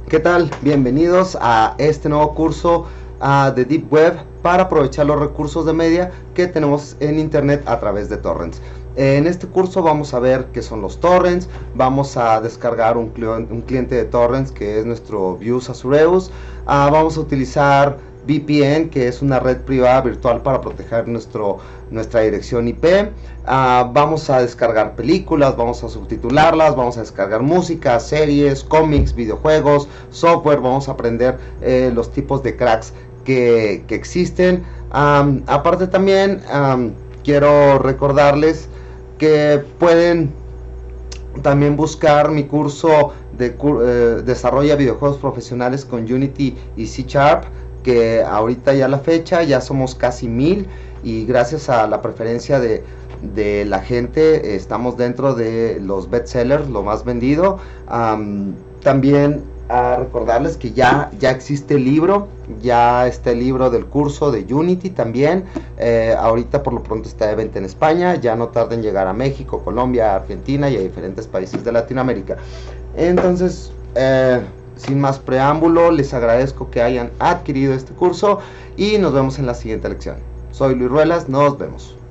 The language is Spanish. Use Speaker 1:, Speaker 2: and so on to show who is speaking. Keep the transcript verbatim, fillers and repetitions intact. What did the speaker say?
Speaker 1: ¿Qué tal? Bienvenidos a este nuevo curso uh, de Deep Web para aprovechar los recursos de media que tenemos en internet a través de torrents. En este curso vamos a ver qué son los torrents, vamos a descargar un, un cliente de torrents que es nuestro Views Azureus, uh, vamos a utilizar V P N, que es una red privada virtual para proteger nuestro, nuestra dirección I P. Uh, vamos a descargar películas, vamos a subtitularlas, vamos a descargar música, series, cómics, videojuegos, software. Vamos a aprender eh, los tipos de cracks que, que existen. Um, aparte también um, quiero recordarles que pueden también buscar mi curso de eh, desarrolla videojuegos profesionales con Unity y C Sharp, que ahorita ya la fecha ya somos casi mil, y gracias a la preferencia de, de la gente estamos dentro de los bestsellers, lo más vendido. Um, también a recordarles que ya, ya existe el libro, ya está el libro del curso de Unity también. Eh, ahorita por lo pronto está de venta en España, ya no tarda en llegar a México, Colombia, Argentina y a diferentes países de Latinoamérica. Entonces, eh, sin más preámbulo, les agradezco que hayan adquirido este curso y nos vemos en la siguiente lección. Soy Luis Ruelas, nos vemos.